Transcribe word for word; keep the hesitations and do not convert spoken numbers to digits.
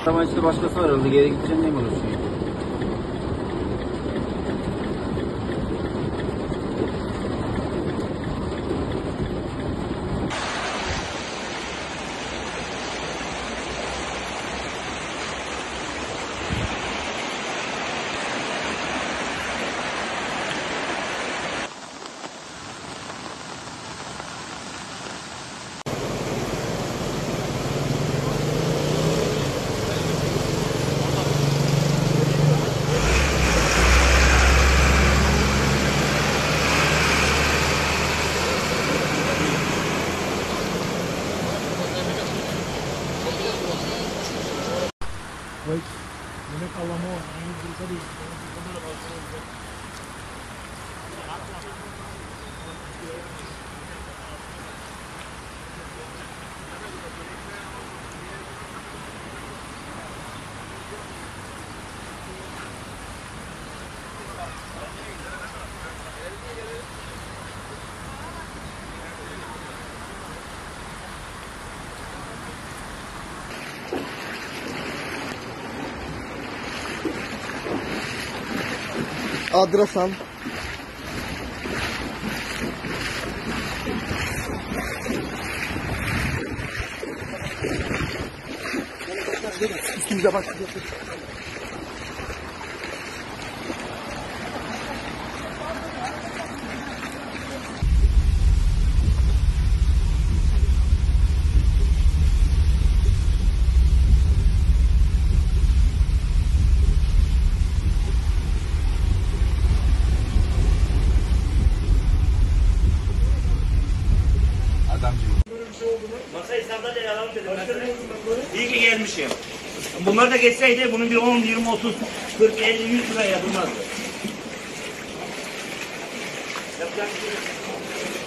Ama işte başkası var herhalde. Geri gideceğim diye mi uğraşıyorsun? Wait, yemek alamı var. Aynı bir tadı. Adresan. Üstümüze bak. Masayı sandalye alalım dedim. İyi ki gelmişim. Bunlar da geçseydi bunun bir on, yirmi, otuz, kırk, elli, yüz lira yapılmazdı. Yapacak bir şey yok.